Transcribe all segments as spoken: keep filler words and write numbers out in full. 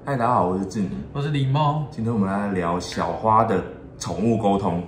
嗨，大家好，我是志明， 我是狸猫。 今天我们来聊小花的宠物沟通。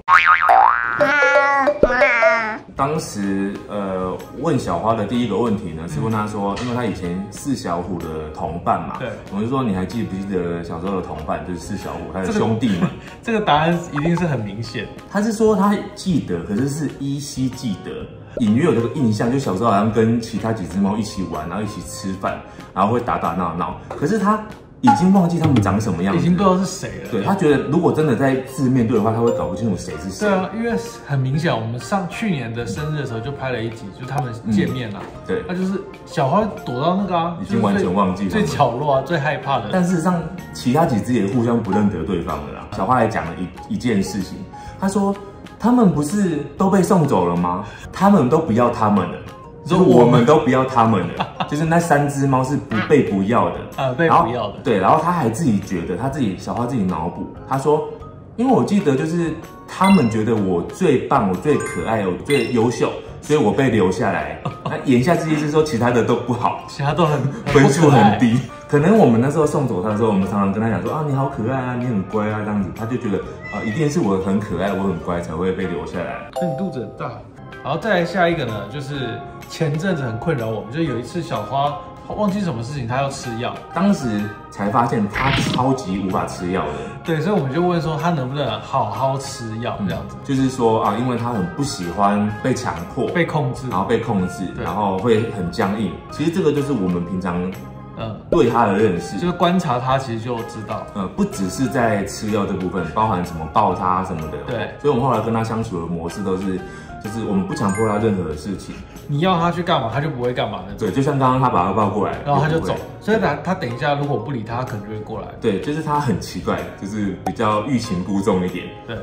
当时呃问小花的第一个问题呢，是问她说，因为她以前四小虎的同伴嘛，对，我就说你还记不记得小时候的同伴就是四小虎，他的兄弟嘛？ 这个答案一定是很明显。 他是说他记得，可是是依稀记得，隐约有这个印象，就小时候好像跟其他几只猫一起玩，然后一起吃饭，然后会打打闹闹，可是他已经忘记他们长什么样子， 已经不知道是谁了。 对，他觉得如果真的在字面对的话，他会搞不清楚谁是谁。 对啊，因为很明显，我们上去年的生日的时候就拍了一集，就他们见面了、啊嗯。对，那就是小花躲到那个啊， 已经完全忘记了最角落啊，最害怕的。 但事实上，其他几只也互相不认得对方了啦。小花还讲了一一件事情，他说他们不是都被送走了吗？他们都不要他们了。就是我们都不要他们了，就是那三只猫是不被不要的， 呃，被不要的。 对，然后他还自己觉得，他自己小花自己脑补，他说，因为我记得就是他们觉得我最棒，我最可爱，我最优秀，所以我被留下来。那言下之意是说，其他的都不好， 其他都很分数很低。可能我们那时候送走他的时候，我们常常跟他讲说啊，你好可爱啊，你很乖啊，这样子，他就觉得啊，一定是我很可爱，我很乖才会被留下来。 所以你肚子很大。然后再来下一个呢，就是前阵子很困扰我们，就有一次小花忘记什么事情，她要吃药， 当时才发现她超级无法吃药的。 对，所以我们就问说她能不能好好吃药这样子、嗯。 就是说啊，因为她很不喜欢被强迫、 被控制， 然后被控制，然后会很僵硬。其实这个就是我们平常嗯对她的认识， 就是观察她其实就知道。 呃，不只是在吃药这部分，包含什么抱她什么的。对，所以我们后来跟她相处的模式都是。就是我们不强迫他任何的事情， 你要他去干嘛，他就不会干嘛的。 对，就像刚刚他把他抱过来， 然后他就走，所以他他等一下如果不理他，他可能就会过来。 对，就是他很奇怪，就是比较欲擒故纵一点。对。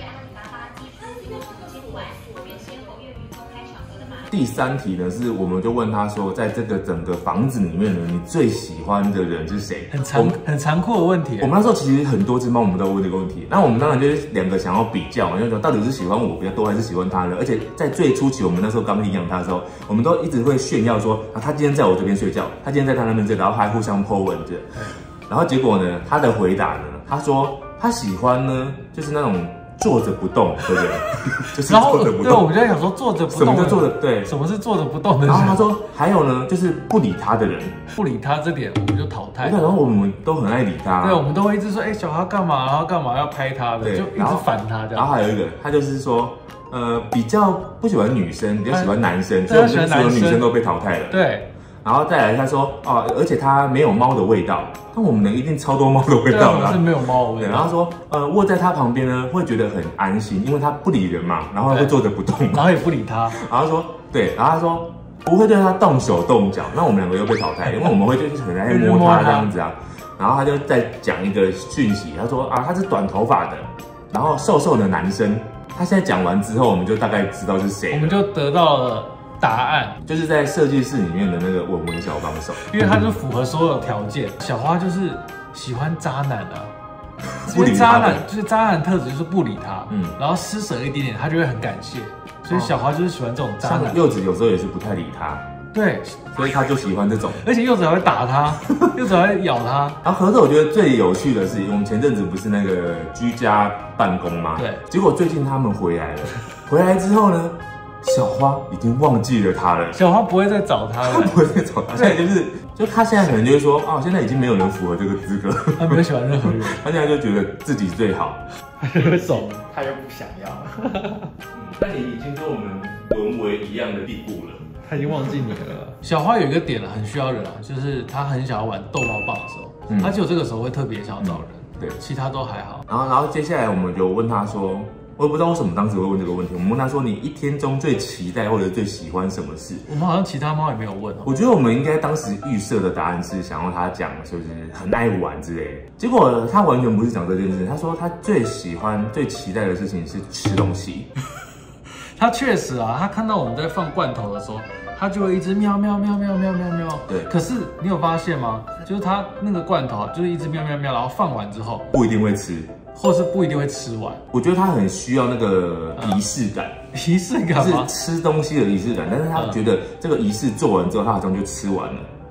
第三题呢，是我们就问他说，在这个整个房子里面呢，你最喜欢的人是谁？ 很残很残酷的问题。 我们那时候其实很多只猫，我们都问这个问题。那我们当然就是两个想要比较嘛，就说到底是喜欢我比较多，还是喜欢他呢？而且在最初期，我们那时候刚领养他的时候，我们都一直会炫耀说啊，他今天在我这边睡觉，他今天在他那边睡，然后还互相 po 文着。然后结果呢，他的回答呢，他说他喜欢呢，就是那种。坐着不动的人，就是坐着不动。 对，我们就在想说坐着不动。 什么叫坐着？对， 什么是坐着不动的人？ 然后他说还有呢，就是不理他的人， 不理他这点我们就淘汰。 然后我们都很爱理他， 对，我们都会一直说，哎，小花干嘛？然后干嘛要拍他的？就一直反他这样。 然后还有一个，他就是说，呃，比较不喜欢女生，比较喜欢男生，所以我们所有女生都被淘汰了。对。然后再来，他说哦，而且它没有猫的味道，但我们呢一定超多猫的味道啦。 是没有猫的味道。 然后他说，呃，卧在它旁边呢，会觉得很安心，因为它不理人嘛，然后会坐着不动， 然后也不理它。 然后说，对，然后他说不会对它动手动脚，那我们两个又被淘汰，因为我们会就是很爱摸它这样子啊。然后他就再讲一个讯息，他说啊，他是短头发的，然后瘦瘦的男生。他现在讲完之后，我们就大概知道是谁， 我们就得到了。答案就是在设计室里面的那个文文小帮手， 因为他就符合所有条件。小花就是喜欢渣男啊，不理渣男就是渣男特质就是不理他，嗯，然后施舍一点点，他就会很感谢。所以小花就是喜欢这种渣男。 柚子有时候也是不太理他， 对， 所以他就喜欢这种。 而且柚子还会打他，柚子还会咬他。 然后盒子我觉得最有趣的是，我们前阵子不是那个居家办公吗？对，结果最近他们回来了，回来之后呢？小花已经忘记了他了， 小花不会再找他了， 他不会再找他。现在就是，就他现在可能就会说，哦，现在已经没有人符合这个资格， 他没有喜欢任何人， 他现在就觉得自己最好， 他就会走，他又不想要。 那你已经跟我们沦为一样的地步了， 他已经忘记你了。小花有一个点了，很需要人啊，就是他很想要玩逗猫棒的时候，嗯、他只有这个时候会特别想要找人，嗯、对，其他都还好。 然后，然后接下来我们就问他说。我也不知道为什么当时会问这个问题。我们问他说：“你一天中最期待或者最喜欢什么事？” 我们好像其他猫也没有问。 我觉得我们应该当时预设的答案是想要他讲，就是很爱玩之类的。结果他完全不是讲这件事。他说他最喜欢、最期待的事情是吃东西。 他确实啊，他看到我们在放罐头的时候，他就会一直喵喵喵喵喵喵喵。对。可是你有发现吗？就是他那个罐头就是一直喵喵喵，然后放完之后不一定会吃。 或是不一定会吃完， 我觉得他很需要那个仪式感， 仪式感是吃东西的仪式感。但是他觉得这个仪式做完之后，他好像就吃完了。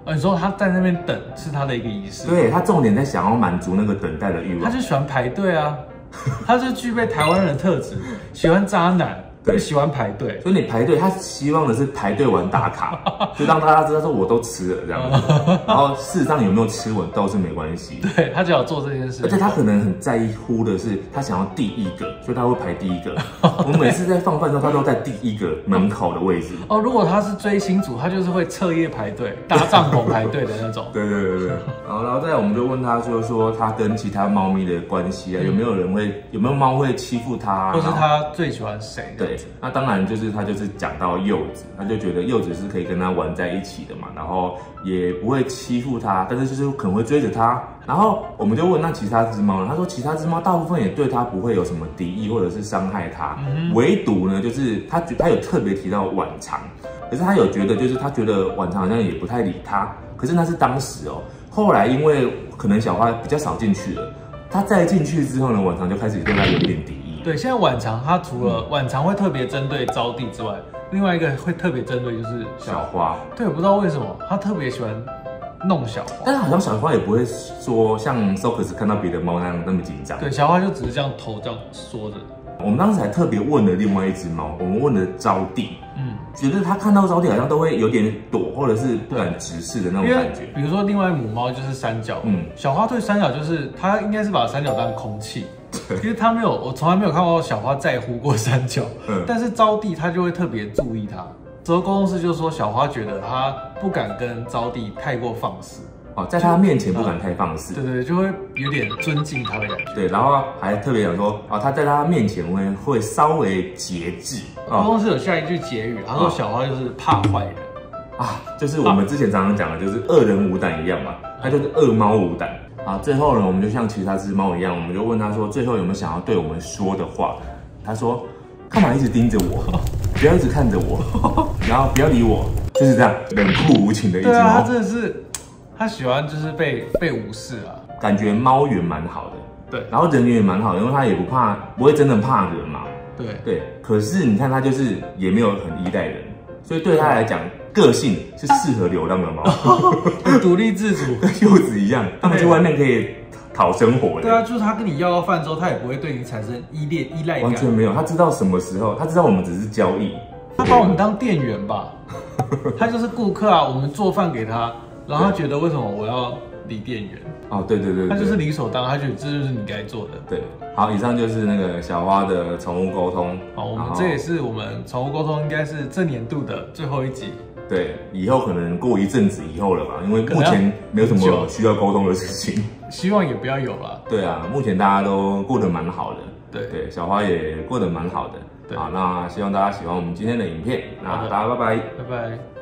哦，你说他在那边等是他的一个仪式？ 对，他重点在想要满足那个等待的欲望。 他就喜欢排队啊，他就具备台湾人的特质，喜欢渣男。就喜欢排队， 所以你排队，他希望的是排队完打卡，就让大家知道说我都吃了这样子。然后事实上有没有吃完倒是没关系。 对，他只要做这件事， 而且他可能很在乎的是他想要第一个，所以他会排第一个。我们每次在放饭的时候，他都在第一个门口的位置。 哦，如果他是追星族，他就是会彻夜排队、搭帐篷排队的那种。 对对对对。然后然后再来我们就问他，就是说他跟其他猫咪的关系啊，有没有人会有没有猫会欺负他， 或是他最喜欢谁？ 对，那当然就。就是他就是讲到柚子，他就觉得柚子是可以跟他玩在一起的嘛，然后也不会欺负他，但是就是可能会追着他。然后我们就问那其他只猫呢？他说其他只猫大部分也对他不会有什么敌意或者是伤害他，嗯、唯独呢就是他他有特别提到晚长，可是他有觉得就是他觉得晚长好像也不太理他，可是那是当时哦，后来因为可能小花比较少进去了，他再进去之后呢，晚长就开始对他有一点敌意。 对，现在晚长他除了晚长会特别针对招娣之外，另外一个会特别针对就是小花。 对，我不知道为什么他特别喜欢弄小花， 但是好像小花也不会说像 Socus 看到别的猫那样那么紧张。 对，小花就只是这样头这样缩着。 我们当时还特别问了另外一只猫，我们问了招娣，嗯，觉得他看到招娣好像都会有点躲，或者是不敢直视的那种感觉。 比如说另外母猫就是三角，嗯，小花对三角就是它应该是把三角当空气。其实他没有，我从来没有看过小花在乎过三角，嗯、但是招娣他就会特别注意它。之后沟通师就说，小花觉得他不敢跟招娣太过放肆， 哦，在他面前不敢太放肆， 对对，就会有点尊敬他的感觉。 对，然后还特别讲说，啊，他在他面前会会稍微节制。 沟通师有下一句结语，他说小花就是怕坏人啊，就是我们之前常常讲的，就是恶人无胆一样嘛，他就是恶猫无胆。啊，最后呢，我们就像其他只猫一样，我们就问他说，最后有没有想要对我们说的话？他说，干嘛一直盯着我？不要一直看着我，然后不要理我，就是这样冷酷无情的一只猫。 对啊，他真的是，他喜欢就是被被无视啊。 感觉猫缘蛮好的， 对， 然后人缘也蛮好的，因为他也不怕，不会真的怕人嘛。 对对，可是你看他就是也没有很依赖人，所以对他来讲，个性是适合流浪的猫， 独立自主， 跟柚子一样，他们去外面可以讨生活的。 对啊，就是他跟你要到饭之后，他也不会对你产生依恋依赖感， 完全没有。他知道什么时候，他知道我们只是交易， 他把我们当店员吧，他就是顾客啊，我们做饭给他，然后他觉得为什么我要理店员？ 哦，对对 对, 對， 他就是理所当然，他觉得这就是你该做的。 对，好，以上就是那个小花的宠物沟通。 好，我们这也是我们宠物沟通应该是这年度的最后一集。 对，以后可能过一阵子以后了吧，因为目前没有什么需要沟通的事情。 希望也不要有了。 对啊，目前大家都过得蛮好的。 对对，小花也过得蛮好的。好，那希望大家喜欢我们今天的影片。那大家拜拜， 拜拜。